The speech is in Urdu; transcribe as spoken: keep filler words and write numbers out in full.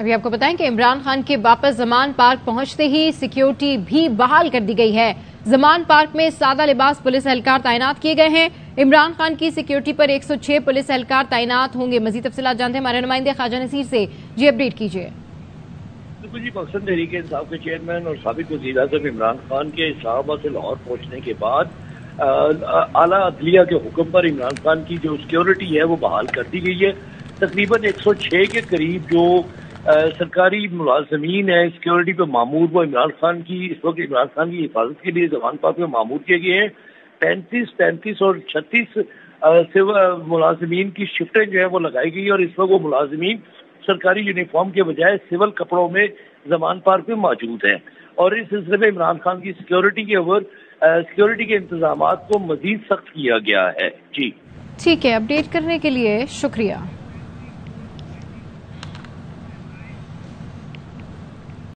ابھی آپ کو بتائیں کہ عمران خان کے واپس زمان پارک پہنچتے ہی سیکیورٹی بھی بحال کر دی گئی ہے۔ زمان پارک میں سادہ لباس پولیس اہلکار تعینات کیے گئے ہیں۔ عمران خان کی سیکیورٹی پر ایک سو چھ پولیس اہلکار تعینات ہوں گے۔ مزید تفصیلات جانتے ہیں ہمارے نمائندے خواجہ نصیر سے۔ جی اپڈیٹ کیجیے۔ جی مقصد تحریک انصاف کے چیئرمین اور سابق وزیر اعظم عمران خان کے اسلام آباد سے لاہور پہنچنے کے بعد اعلیٰ عدلیہ کے حکم پر عمران خان کی جو سیکیورٹی ہے وہ بحال کر دی گئی ہے۔ تقریباً ایک سو چھ کے قریب جو سرکاری ملازمین ہیں سیکیورٹی پہ معمور، وہ عمران خان کی اس وقت عمران خان کی حفاظت کے لیے زمان پارک میں معمور کیے گئے ہیں۔ پینتیس پینتیس اور چھتیس ملازمین کی شفٹیں جو ہے وہ لگائی گئی اور اس وقت وہ ملازمین سرکاری یونیفارم کے بجائے سول کپڑوں میں زمان پارک میں موجود ہیں، اور اس سلسلے میں عمران خان کی سیکیورٹی کے اوپر سیکیورٹی کے انتظامات کو مزید سخت کیا گیا ہے۔ جی ٹھیک ہے، اپڈیٹ کرنے کے لیے شکریہ۔